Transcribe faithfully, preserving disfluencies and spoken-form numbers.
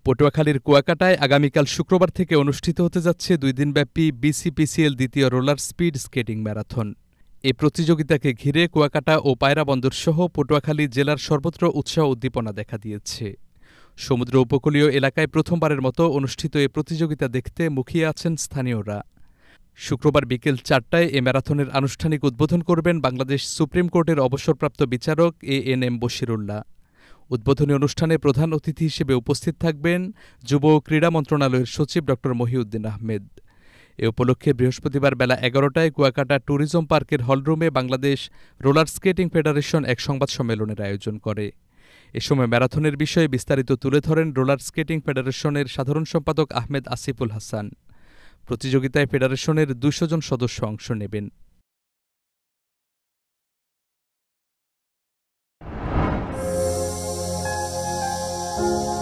পটুয়াখালীর কুয়াকাটায় আগামীকাল শুক্রবার থেকে অনুষ্ঠিত হতে যাচ্ছে দুই দিনব্যাপী বিসিপিসিএল দ্বিতীয় রোলার স্পিড স্কেটিং ম্যারাথন। এই প্রতিযোগিতাকে ঘিরে কুয়াকাটা ও পায়রা বন্দরসহ পটুয়াখালী জেলার সর্বত্র উৎসাহ উদ্দীপনা দেখা দিয়েছে। সমুদ্র উপকূলীয় এলাকায় প্রথমবারের মতো অনুষ্ঠিত এ প্রতিযোগিতা দেখতে মুখিয়ে আছেন স্থানীয়রা। শুক্রবার বিকেল চারটায় এ ম্যারাথনের আনুষ্ঠানিক উদ্বোধন করবেন বাংলাদেশ সুপ্রিম কোর্টের অবসরপ্রাপ্ত বিচারক এ এন এম বশিরুল্লাহ। উদ্বোধনী অনুষ্ঠানে প্রধান অতিথি হিসেবে উপস্থিত থাকবেন যুব ও ক্রীড়া মন্ত্রণালয়ের সচিব ড মহিউদ্দিন আহমেদ। এ উপলক্ষে বৃহস্পতিবার বেলা এগারোটায় কুয়াকাটা ট্যুরিজম পার্কের হলরুমে বাংলাদেশ রোলার স্কেটিং ফেডারেশন এক সংবাদ সম্মেলনের আয়োজন করে। এ সময় ম্যারাথনের বিষয়ে বিস্তারিত তুলে ধরেন রোলার স্কেটিং ফেডারেশনের সাধারণ সম্পাদক আহমেদ আসিফুল হাসান। প্রতিযোগিতায় ফেডারেশনের দুইশো জন সদস্য অংশ নেবেন। you